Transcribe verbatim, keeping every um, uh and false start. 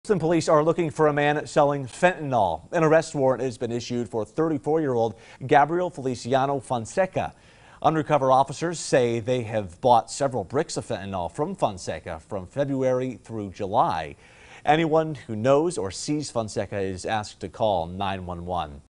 Some police are looking for a man selling fentanyl. An arrest warrant has been issued for thirty-four-year-old Gabriel Feliciano Fonseca. Undercover officers say they have bought several bricks of fentanyl from Fonseca from February through July. Anyone who knows or sees Fonseca is asked to call nine one one.